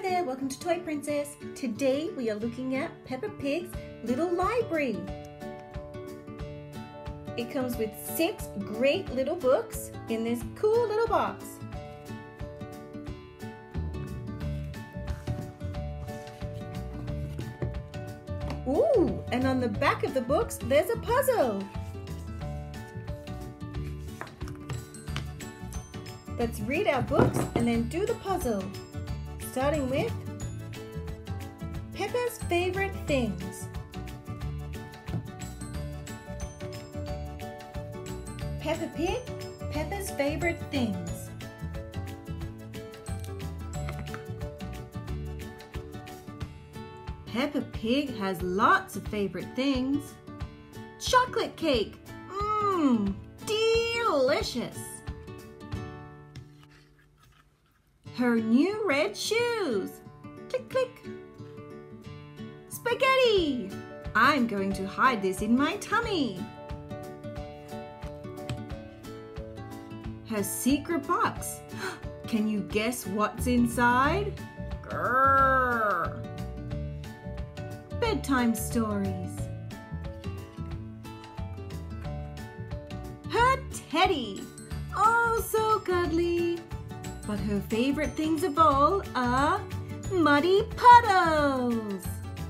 there, welcome to Toy Princess. Today we are looking at Peppa Pig's little library. It comes with 6 great little books in this cool little box. Ooh, and on the back of the books there's a puzzle. Let's read our books and then do the puzzle. Starting with Peppa's favorite things. Peppa Pig, Peppa's favorite things. Peppa Pig has lots of favorite things. Chocolate cake, delicious. Her new red shoes. Click, click. Spaghetti. I'm going to hide this in my tummy. Her secret box. Can you guess what's inside? Grrr. Bedtime stories. Her teddy. Oh, so cuddly. But her favorite things of all are muddy puddles.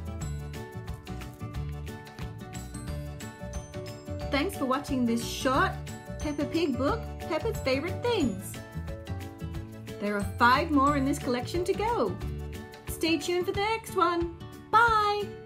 Thanks for watching this short Peppa Pig book, Peppa's Favorite Things. There are 5 more in this collection to go. Stay tuned for the next one. Bye!